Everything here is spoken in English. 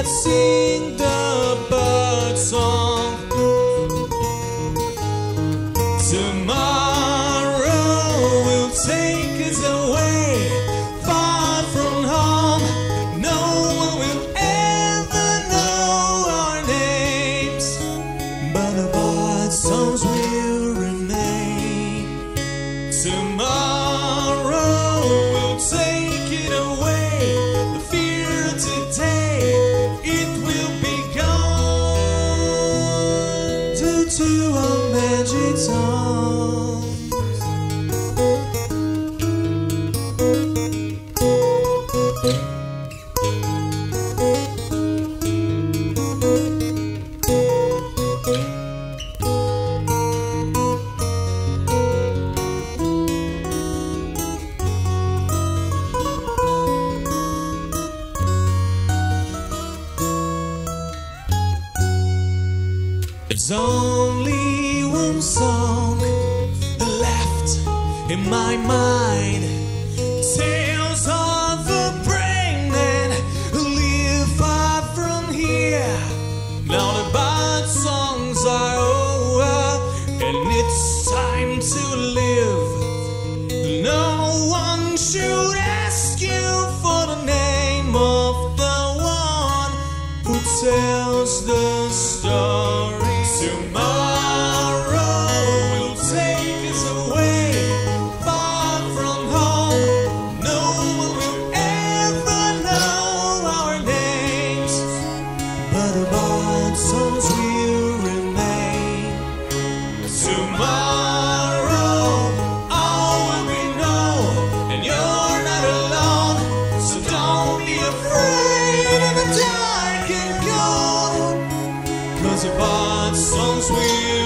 let's sing the bird song. Tomorrow will take us away, far from home. No one will ever know our names, but the bird songs will remain. Tomorrow will take it away, the fear today, it will be gone due to our magic song. There's only one song left in my mind, tales of a brave man who live far from here. Now the bird songs are over and it's time to live. No one should ask you for the name of the one who tells the story. Tomorrow will take us away, far from home. No one will ever know our names, but the bird songs will remain. Tomorrow all will be known, and you're not alone. So don't be afraid in the dark and cold, 'cause the bird songs will